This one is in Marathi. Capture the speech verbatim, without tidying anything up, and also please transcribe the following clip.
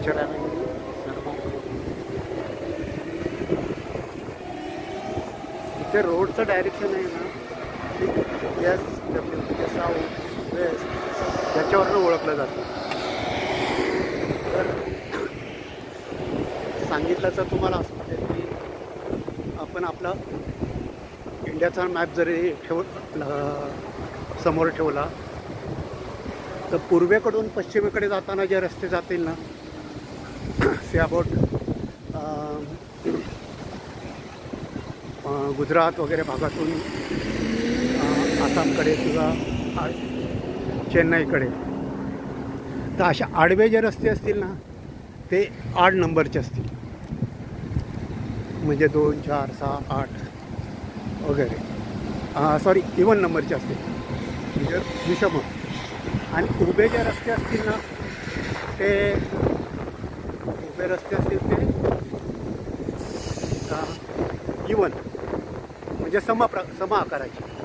अक्षराने सर्व इथे रोडचं डायरेक्शन आहे ना, एस डब्ल्यू म्हणजे साऊथ वेस्ट याच्यावरनं ओळखलं जातं. तर सांगितलं तर तुम्हाला असं वाटेल की आपण आपला इंडियाचा मॅप जरी ठेव समोर ठेवला तर पूर्वेकडून पश्चिमेकडे जाताना जे रस्ते जातील ना, से अबाउट गुजरात वगैरे भागातून आसामकडे किंवा चेन्नईकडे, तर अशा आडवे जे रस्ते असतील ना ते आठ नंबरचे असतील, म्हणजे दोन चार सहा आठ वगैरे, सॉरी इवन नंबरचे असतील, म्हणजे विषम. आणि उभे जे रस्ते असतील ना ते उभे रस्ते असतील ते इवन म्हणजे सम प्र सम आकाराचे.